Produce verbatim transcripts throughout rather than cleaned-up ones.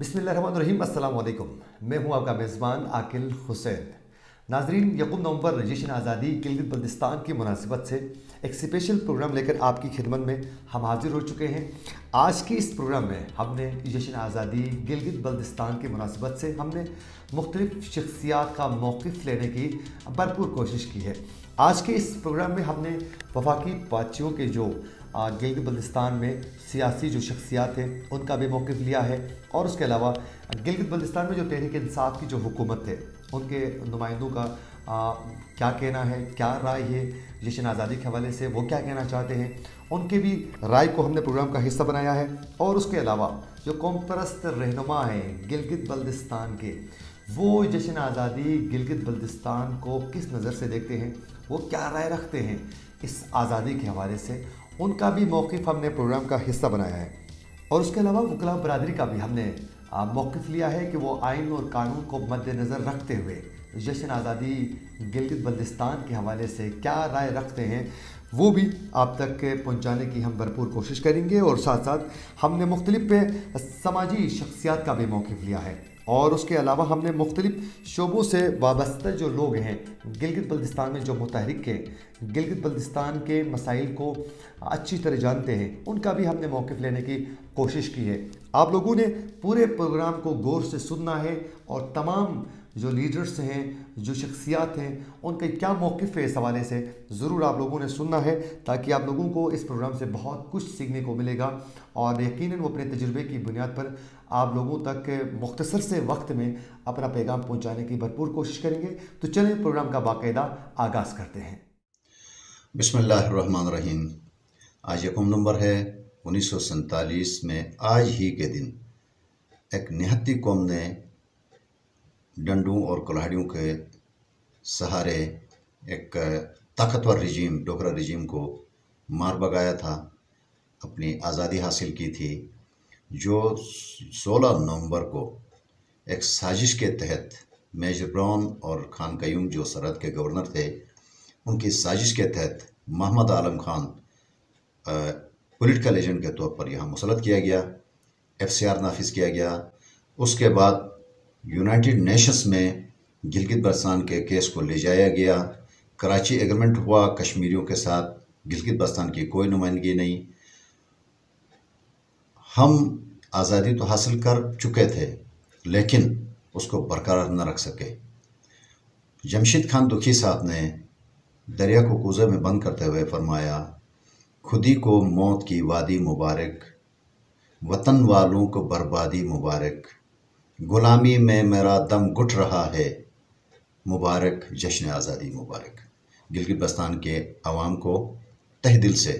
बिस्मिल्लाहिर्रहमानिर्रहीम, अस्सलाम वालेकुम। मैं हूं आपका मेज़बान आकिल हुसैन। नाजरीन, यकम नवंबर जश्न आज़ादी गिलगित बल्तिस्तान की मुनासिबत से एक स्पेशल प्रोग्राम लेकर आपकी खिदमत में हम हाजिर हो चुके हैं। आज के इस प्रोग्राम में हमने जश्न आज़ादी गिलगित बल्तिस्तान की मुनासिबत से हमने मुख्तलिफ़ शख्सियात का मौक़िफ़ लेने की भरपूर कोशिश की है। आज के इस प्रोग्राम में हमने वफाकी पार्टियों के जो गिलगित बल्तिस्तान में सियासी जो शख्सियात हैं उनका भी मौक़िफ़ लिया है, और उसके अलावा गिलगित बल्तिस्तान में जो तहरीक इंसाफ की जो हुकूमत है उनके नुमाइंदों का आ, क्या कहना है, क्या राय है जश्न आज़ादी के हवाले से, वो क्या कहना चाहते हैं, उनके भी राय को हमने प्रोग्राम का हिस्सा बनाया है। और उसके अलावा जो कौम परस्त रहनुमा हैं गिलगित बल्तिस्तान के, वो जश्न आज़ादी गिलगित बल्तिस्तान को किस नज़र से देखते हैं, वो क्या राय रखते हैं इस आज़ादी के हवाले से, उनका भी मौक़िफ़ हमने प्रोग्राम का हिस्सा बनाया है। और उसके अलावा वकला बरादरी का भी हमने मौक़िफ़ लिया है कि वो आइन और कानून को मद्देनज़र रखते हुए जश्न आज़ादी गिलगित बल्तिस्तान के हवाले से क्या राय रखते हैं, वो भी आप तक पहुंचाने की हम भरपूर कोशिश करेंगे। और साथ साथ हमने मुख्तलिफ़ समाजी शख्सियात का भी मौक़िफ़ लिया है, और उसके अलावा हमने मुख्तलिफ़ शोबों से वाबस्ता जो लोग हैं गिलगित बल्तिस्तान में, जो मुतहरिक हैं, गिलगित बल्तिस्तान के मसाइल को अच्छी तरह जानते हैं, उनका भी हमने मौक़िफ़ लेने की कोशिश की है। आप लोगों ने पूरे प्रोग्राम को गौर से सुनना है, और तमाम जो लीडर्स हैं, जो शख्सियात हैं, उनका क्या मौक़िफ़ है इस हवाले से ज़रूर आप लोगों ने सुनना है, ताकि आप लोगों को इस प्रोग्राम से बहुत कुछ सीखने को मिलेगा। और यकीनन वो अपने तजुर्बे की बुनियाद पर आप लोगों तक मुख्तसर से वक्त में अपना पैगाम पहुंचाने की भरपूर कोशिश करेंगे। तो चलें प्रोग्राम का बाकायदा आगाज़ करते हैं। बिस्मिल्लाहिर्रहमानिर्रहीम। आज यकम नंबर है उन्नीस सौ सैंतालीस में आज ही के दिन एक निहत्ती कौम ने डंडों और कुल्हाड़ियों के सहारे एक ताकतवर रिजीम, डोगरा रिजीम को मार भगाया था, अपनी आज़ादी हासिल की थी, जो सोलह नवंबर को एक साजिश के तहत मेजर ब्राउन और खान कयूम जो सरहद के गवर्नर थे, उनकी साजिश के तहत मोहम्मद आलम खान पॉलिटिकल एजेंट के तौर पर यहाँ मुसल्लत किया गया, एफ सी आर नाफिज किया गया। उसके बाद यूनाइटेड नेशंस में गिलगित बल्तिस्तान के केस को ले जाया गया। कराची एग्रीमेंट हुआ कश्मीरियों के साथ, गिलगित बल्तिस्तान की कोई नुमाइंदगी नहीं। हम आज़ादी तो हासिल कर चुके थे, लेकिन उसको बरकरार न रख सके। जमशेद खान दुखी साहब ने दरिया को कूज़े में बंद करते हुए फरमाया, खुदी को मौत की वादी मुबारक, वतन वालों को बर्बादी मुबारक, गुलामी में मेरा दम घुट रहा है, मुबारक जश्न आज़ादी मुबारक। गिलगित बल्तिस्तान के अवाम को तहे दिल से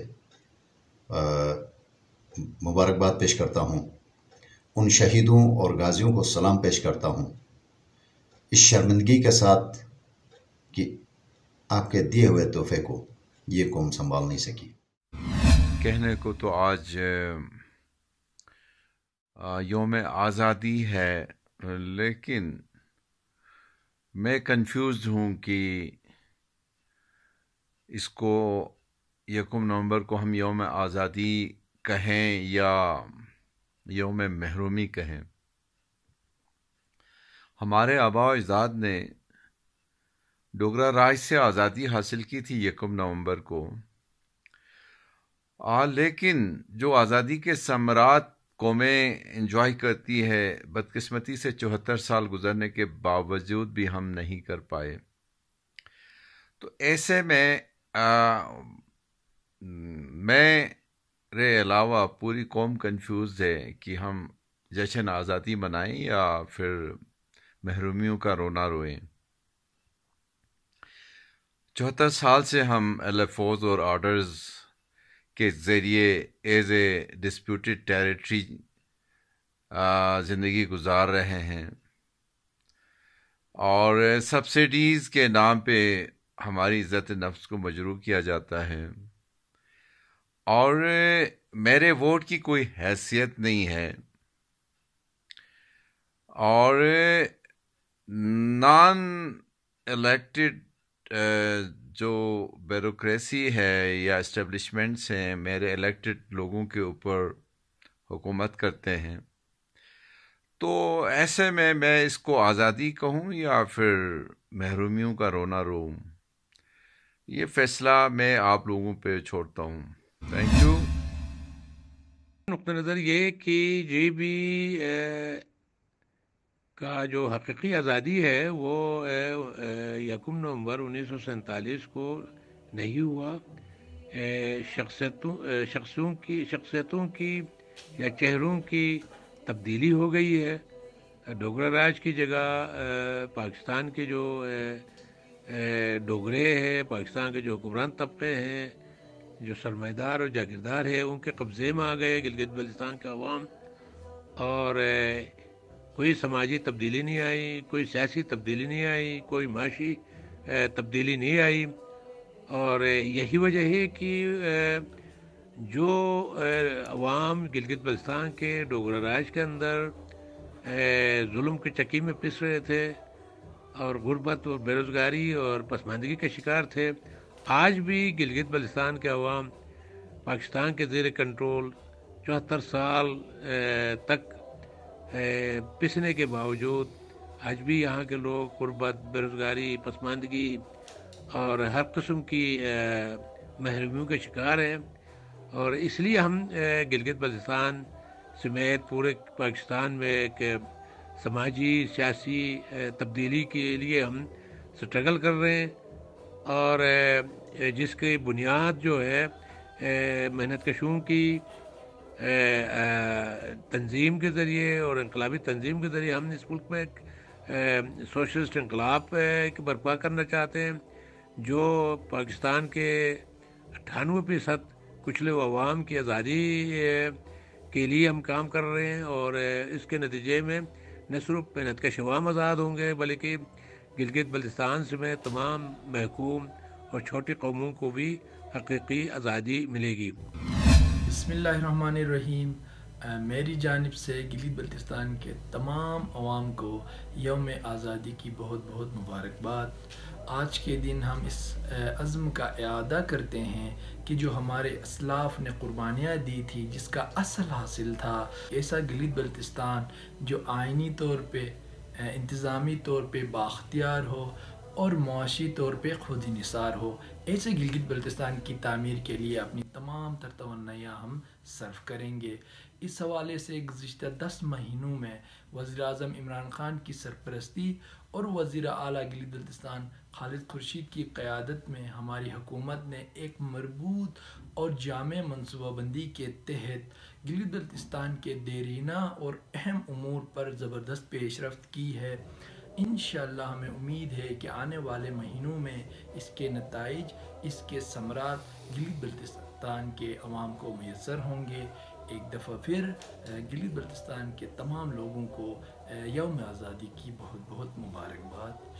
मुबारकबाद पेश करता हूँ। उन शहीदों और गाजियों को सलाम पेश करता हूँ, इस शर्मिंदगी के साथ कि आपके दिए हुए तोहफे को ये कौम संभाल नहीं सकी। कहने को तो आज यौम आज़ादी है, लेकिन मैं कंफ्यूज हूँ कि इसको यकम नवंबर को हम यौम आज़ादी कहें या यौम महरूमी कहें। हमारे आबा व अजदाद ने डोगरा राज से आज़ादी हासिल की थी यकम नवंबर को, आ, लेकिन जो आज़ादी के समरात कौमें एंजॉय करती है, बदकिस्मती से चौहत्तर साल गुजरने के बावजूद भी हम नहीं कर पाए। तो ऐसे में आ, मेरे अलावा पूरी कौम कंफ्यूज है कि हम जश्न आज़ादी मनाएं या फिर महरूमियों का रोना रोएं। चौहत्तर साल से हम एल एफ ओज और ऑर्डर्स के ज़रिए एज ए डिस्प्यूटेड टेरिटरी ज़िंदगी गुजार रहे हैं, और सब्सिडीज़ के नाम पे हमारी इज़्ज़त नफ्स को मजरूह किया जाता है, और मेरे वोट की कोई हैसियत नहीं है, और नॉन इलेक्टेड जो ब्यूरोक्रेसी है या इस्टेब्लिशमेंट्स हैं, मेरे इलेक्टेड लोगों के ऊपर हुकूमत करते हैं। تو ایسے میں میں اس کو آزادی کہوں یا پھر محرومیوں کا رونا روم، یہ فیصلہ میں آپ لوگوں پہ چھوڑتا ہوں. Thank you. نقطہ نظر یہ کہ یہ بھی کا جو حقیقی آزادی ہے وہ یکم نومبر انیس سو سینتالیس کو نہیں ہوا. شخصیتوں شخصوں کی شخصیتوں کی یا چہروں کی تبدیلی ہو گئی ہے. ڈوگرا راج کی جگہ پاکستان کے جو ڈوگرے ہیں، پاکستان کے جو حکمران طبقے ہیں، جو سرمایہ دار اور جاگیردار ہیں، ان کے قبضے میں آ گئے گلگت بلتستان کا عوام. اور کوئی سماجی تبدیلی نہیں آئی، کوئی سیاسی تبدیلی نہیں آئی، کوئی معاشی تبدیلی نہیں آئی. اور یہی وجہ ہے کہ جو عوام گلگت بلتستان کے ڈوگرا راج کے اندر ظلم کی چکی میں پس رہے تھے اور غربت اور بے روزگاری اور پسماندگی کے شکار تھے، آج بھی گلگت بلتستان کے عوام پاکستان کے زیر کنٹرول چوہتر سال تک پسنے کے باوجود آج بھی یہاں کے لوگ غربت، بے روزگاری، پسماندگی اور ہر قسم کی محرومیوں کے شکار ہیں. اور اس لیے ہم گلگت بلتستان سمیت پورے پاکستان میں ایک سماجی سیاسی تبدیلی کے لیے ہم سٹرگل کر رہے ہیں، اور جس کی بنیاد جو ہے محنت کشوں کی تنظیم کے ذریعے اور انقلابی تنظیم کے ذریعے ہم اس ملک میں ایک سوشلسٹ انقلاب برپا کرنا چاہتے ہیں جو پاکستان کے اٹھانوے فیصد کچلے عوام کی آزادی کے لیے ہم کام کر رہے ہیں. اور اس کے نتیجے میں نہ صرف محنت کش عوام آزاد ہوں گے بلکہ گلگت بلتستان سے تمام محکوم اور چھوٹی قوموں کو بھی حقیقی آزادی ملے گی. بسم اللہ الرحمن الرحیم. میری جانب سے گلگت بلتستان کے تمام عوام کو یوم آزادی کی بہت بہت مبارکباد. آج کے دن ہم اس عزم کا اعادہ کرتے ہیں کہ جو ہمارے اسلاف نے قربانیاں دی تھی، جس کا اصل حاصل تھا ایسا گلگت بلتستان جو آئینی طور پہ، انتظامی طور پہ بااختیار ہو اور معاشی طور پہ خود انحصار ہو. ایسے گلگت بلتستان کی تعمیر کے لیے اپنی تمام تر توانائیاں ہم صرف کریں گے. اس حوالے سے گزشتہ دس مہینوں میں وزیر اعظم عمران خان کی سرپرستی اور وزیر اعلیٰ گلگت بلتستان خالد خورشید کی قیادت میں ہماری حکومت نے ایک مربوط اور جامع منصوبہ بندی کے تحت گلگت بلتستان کے دیرینہ اور اہم امور پر زبردست پیش رفت کی ہے. انشاءاللہ ہمیں امید ہے کہ آنے والے مہینوں میں اس کے نتائج، اس کے ثمرات گلگت بلتستان کے عوام کو میسر ہوں گے. ایک دفعہ پھر گلگت بلتستان کے تمام لوگوں کو یوم آزادی کی بہت بہت مبارکباد.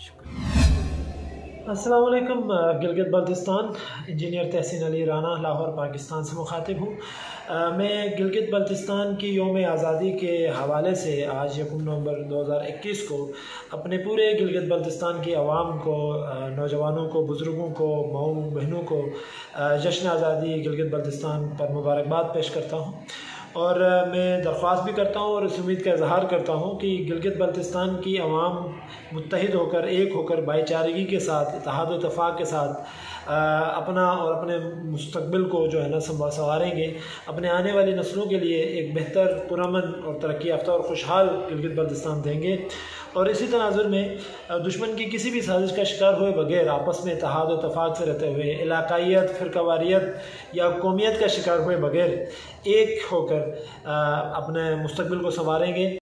شکریہ. السلام علیکم. گلگت بلتستان، انجینئر تحسین علی رانا، لاہور پاکستان سے مخاطب ہوں. میں گلگت بلتستان کی یوم آزادی کے حوالے سے آج یکم نومبر دو ہزار اکیس کو اپنے پورے گلگت بلتستان کی عوام کو، نوجوانوں کو، بزرگوں کو، ماؤں بہنوں کو جشن آزادی گلگت بلتستان پر مبارکباد پیش کرتا ہوں. اور میں درخواست بھی کرتا ہوں اور اس امید کا اظہار کرتا ہوں کہ گلگت بلتستان کی عوام متحد ہو کر، ایک ہو کر، بھائی چارگی کے ساتھ، اتحاد و اتفاق کے ساتھ اپنا اور اپنے مستقبل کو جو ہے نا سنواریں گے. اپنے آنے والی نسلوں کے لیے ایک بہتر، پرامن اور ترقی یافتہ اور خوشحال گلگت بلتستان دیں گے. اور اسی تناظر میں دشمن کی کسی بھی سازش کا شکار ہوئے بغیر آپس میں اتحاد و اتفاق سے رہتے ہوئے، علاقائیت، فرقہ واریت یا قومیت کا شکار ہوئے بغیر ایک ہو کر اپنے مستقبل کو سنواریں گے.